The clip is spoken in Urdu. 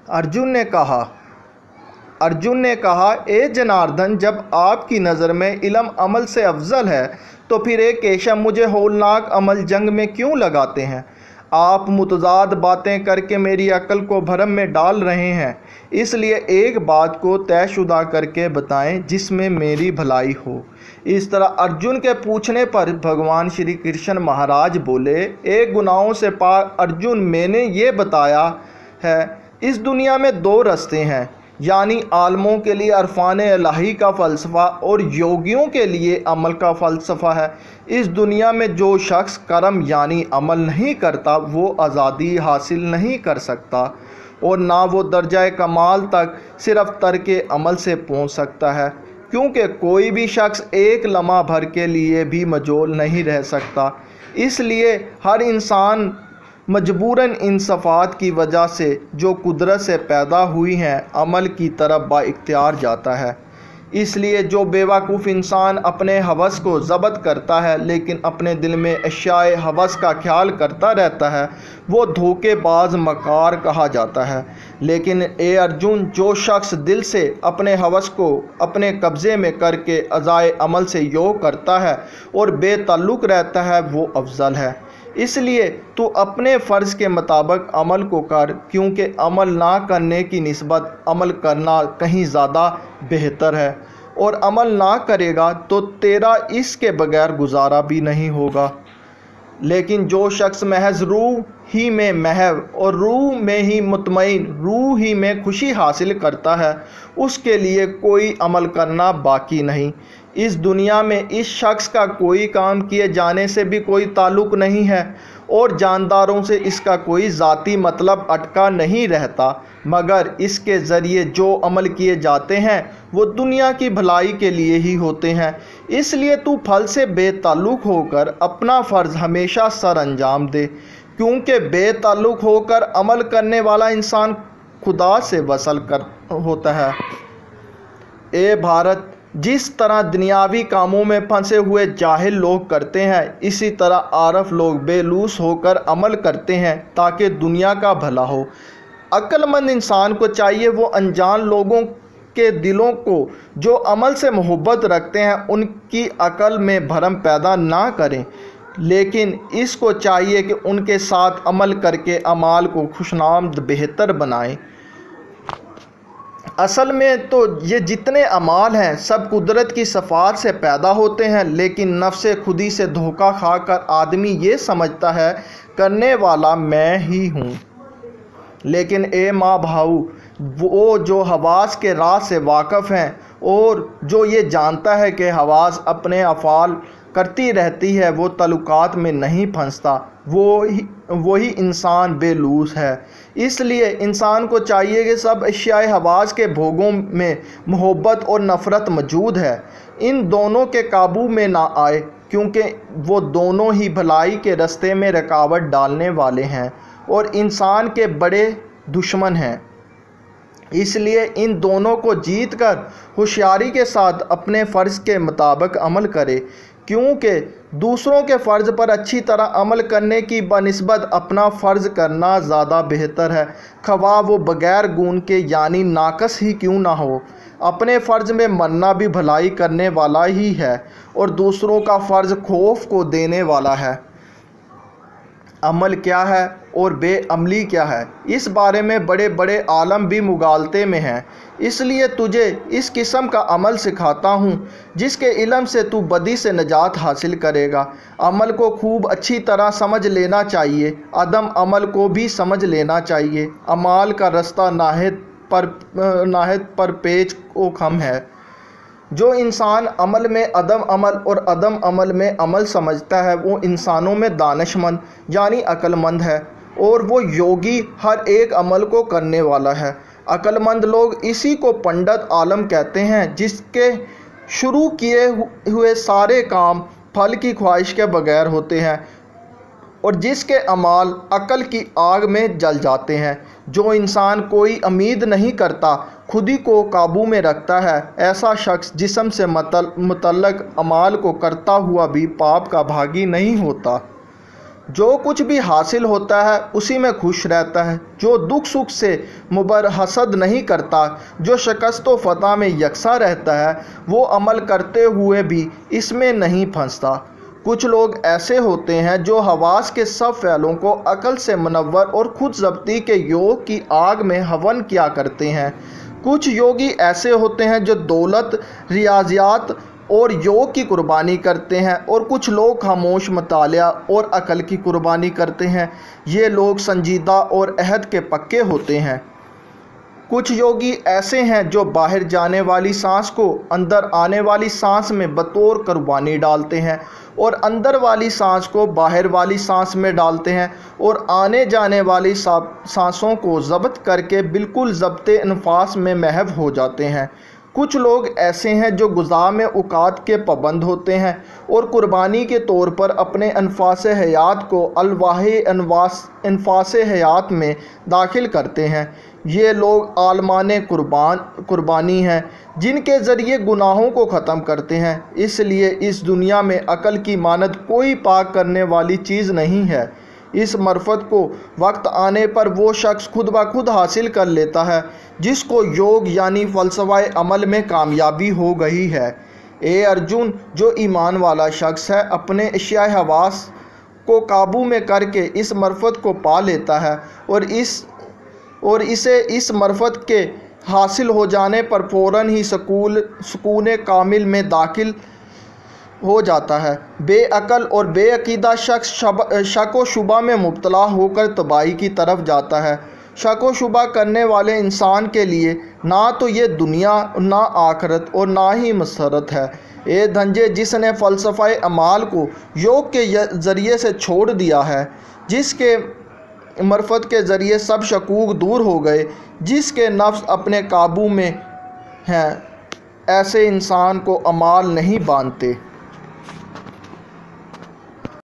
ارجن نے کہا اے جناردن، جب آپ کی نظر میں علم عمل سے افضل ہے تو پھر اے کیشو مجھے ہولناک عمل جنگ میں کیوں لگاتے ہیں؟ آپ متضاد باتیں کر کے میری عقل کو بھرم میں ڈال رہے ہیں، اس لیے ایک بات کو طے شدہ کر کے بتائیں جس میں میری بھلائی ہو۔ اس طرح ارجن کے پوچھنے پر بھگوان شری کرشن مہاراج بولے، اے گناہوں سے پاک ارجن، میں نے یہ بتایا ہے اس دنیا میں دو رستے ہیں، یعنی عالموں کے لیے عرفان الہی کا فلسفہ اور یوگیوں کے لیے عمل کا فلسفہ ہے۔ اس دنیا میں جو شخص کرم یعنی عمل نہیں کرتا وہ آزادی حاصل نہیں کر سکتا، اور نہ وہ درجہ کمال تک صرف ترک عمل سے پہنچ سکتا ہے، کیونکہ کوئی بھی شخص ایک لمحہ بھر کے لیے بھی مجول نہیں رہ سکتا۔ اس لیے ہر انسان مجبوراً ان صفات کی وجہ سے جو قدرت سے پیدا ہوئی ہیں عمل کی طرف با اختیار جاتا ہے۔ اس لیے جو بیوقوف انسان اپنے ہوس کو ضبط کرتا ہے لیکن اپنے دل میں اشیاء ہوس کا خیال کرتا رہتا ہے وہ دھوکے باز مکار کہا جاتا ہے۔ لیکن اے ارجن، جو شخص دل سے اپنے ہوس کو اپنے قبضے میں کر کے اعضائے عمل سے یوگ کرتا ہے اور بے تعلق رہتا ہے وہ افضل ہے۔ اس لیے تو اپنے فرض کے مطابق عمل کو کر، کیونکہ عمل نہ کرنے کی نسبت عمل کرنا کہیں زیادہ بہتر ہے، اور عمل نہ کرے گا تو تیرا اس کے بغیر گزارا بھی نہیں ہوگا۔ لیکن جو شخص محض روح ہی میں محو اور روح میں ہی مطمئن، روح ہی میں خوشی حاصل کرتا ہے، اس کے لیے کوئی عمل کرنا باقی نہیں۔ اس دنیا میں اس شخص کا کوئی کام کیے جانے سے بھی کوئی تعلق نہیں ہے، اور جانداروں سے اس کا کوئی ذاتی مطلب اٹکا نہیں رہتا، مگر اس کے ذریعے جو عمل کیے جاتے ہیں وہ دنیا کی بھلائی کے لیے ہی ہوتے ہیں۔ اس لیے تو پھل سے بے تعلق ہو کر اپنا فرض ہمیشہ سر انجام دے، کیونکہ بے تعلق ہو کر عمل کرنے والا انسان خدا سے وصل ہوتا ہے۔ اے بھارت، جس طرح دنیاوی کاموں میں پھنسے ہوئے جاہل لوگ کرتے ہیں، اسی طرح عارف لوگ بے لوث ہو کر عمل کرتے ہیں تاکہ دنیا کا بھلا ہو۔ عقل مند انسان کو چاہیے وہ انجان لوگوں کے دلوں کو جو عمل سے محبت رکھتے ہیں ان کی عقل میں بھرم پیدا نہ کریں، لیکن اس کو چاہیے کہ ان کے ساتھ عمل کر کے اعمال کو خوشنام بہتر بنائیں۔ اصل میں تو یہ جتنے اعمال ہیں سب قدرت کی صفات سے پیدا ہوتے ہیں، لیکن نفس خودی سے دھوکہ کھا کر آدمی یہ سمجھتا ہے کرنے والا میں ہی ہوں۔ لیکن اے ماں بھاؤ، وہ جو حواس کے راز سے واقف ہیں اور جو یہ جانتا ہے کہ حواس اپنے افعال کرتی رہتی ہے وہ تعلقات میں نہیں پھنستا، وہی انسان بے لوث ہے۔ اس لیے انسان کو چاہیے کہ سب اشیاء حواس کے بھوگوں میں محبت اور نفرت موجود ہے، ان دونوں کے قابو میں نہ آئے، کیونکہ وہ دونوں ہی بھلائی کے راستے میں رکاوٹ ڈالنے والے ہیں اور انسان کے بڑے دشمن ہیں۔ اس لیے ان دونوں کو جیت کر ہوشیاری کے ساتھ اپنے فرض کے مطابق عمل کرے، کیونکہ دوسروں کے فرض پر اچھی طرح عمل کرنے کی بنسبت اپنا فرض کرنا زیادہ بہتر ہے، خواہ وہ بغیر گن کے یعنی ناقص ہی کیوں نہ ہو۔ اپنے فرض میں مرنا بھی بھلائی کرنے والا ہی ہے اور دوسروں کا فرض خوف کو دینے والا ہے۔ عمل کیا ہے اور بے عملی کیا ہے، اس بارے میں بڑے بڑے عالم بھی مغالطے میں ہیں۔ اس لیے تجھے اس قسم کا عمل سکھاتا ہوں جس کے علم سے تو بدی سے نجات حاصل کرے گا۔ عمل کو خوب اچھی طرح سمجھ لینا چاہیے، عدم عمل کو بھی سمجھ لینا چاہیے۔ اعمال کا راستہ نہایت پر پیچ و خم ہے۔ جو انسان عمل میں عدم عمل اور عدم عمل میں عمل سمجھتا ہے وہ انسانوں میں دانش مند یعنی عقل مند ہے، اور وہ یوگی ہر ایک عمل کو کرنے والا ہے۔ عقل مند لوگ اسی کو پنڈت عالم کہتے ہیں جس کے شروع کیے ہوئے سارے کام پھل کی خواہش کے بغیر ہوتے ہیں اور جس کے اعمال عقل کی آگ میں جل جاتے ہیں۔ جو انسان کوئی امید نہیں کرتا، خودی کو قابو میں رکھتا ہے، ایسا شخص جسم سے متعلق اعمال کو کرتا ہوا بھی پاپ کا بھاگی نہیں ہوتا۔ जो कुछ भी हासिल होता है उसी में खुश रहता है, जो दुख सुख से मुबरहसद नहीं करता, जो शिकस्त व फतह में यकसा रहता है, वो अमल करते हुए भी इसमें नहीं फंसता। कुछ लोग ऐसे होते हैं जो हवास के सब फ़ैलों को अकल से मुनव्वर और खुद ज़ब्ती के योग की आग में हवन किया करते हैं। कुछ योगी ऐसे होते हैं जो दौलत, रियाजियात और योग की कुर्बानी करते हैं, और कुछ लोग खामोश मुतालिया और अकल की कुर्बानी करते हैं। ये लोग संजीदा और अहद के पक्के होते हैं। कुछ योगी ऐसे हैं जो बाहर जाने वाली सांस को अंदर आने वाली सांस में बतौर कुर्बानी डालते हैं, और अंदर वाली सांस को बाहर वाली सांस में डालते हैं, और आने जाने वाली सांसों को ज़ब्त करके बिल्कुल ज़ब्ते अनफास में महव हो जाते हैं। कुछ लोग ऐसे हैं जो गुज़ा में औकात के पाबंद होते हैं और कुर्बानी के तौर पर अपने अनफास हयात को अलवाहे अनफास हयात में दाखिल करते हैं। ये लोग आलमान कुर्बानी हैं जिनके ज़रिए गुनाहों को ख़त्म करते हैं। इसलिए इस दुनिया में अकल की मानद कोई पाक करने वाली चीज़ नहीं है। इस मरफत को वक्त आने पर वो शख्स खुद ब खुद हासिल कर लेता है जिसको योग यानी फ़लसफ़ा अमल में कामयाबी हो गई है। ए अर्जुन, जो ईमान वाला शख्स है अपने अशियाए हवास को काबू में करके इस मरफत को पा लेता है और इसे इस मरफत के हासिल हो जाने पर फ़ौरन ही सुकून कामिल में दाखिल हो जाता है। बेअकल और बेअकीदा शख्स शक व शुबा में मुब्तला होकर तबाही की तरफ जाता है। शक व शुबा करने वाले इंसान के लिए ना तो ये दुनिया, ना आखिरत और ना ही मसरत है। ए धंजे, जिसने फ़लसफ़ा अमाल को योग के ज़रिए से छोड़ दिया है, जिसके मरफत के ज़रिए सब शकूक दूर हो गए, जिसके नफ्स अपने काबू में हैं, ऐसे इंसान को अमाल नहीं बांधते।